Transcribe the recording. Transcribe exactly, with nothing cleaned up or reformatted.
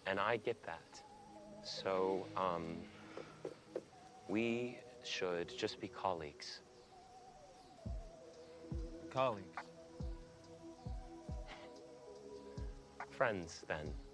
And I get that. So, um, we should just be colleagues. Colleagues. Friends, then.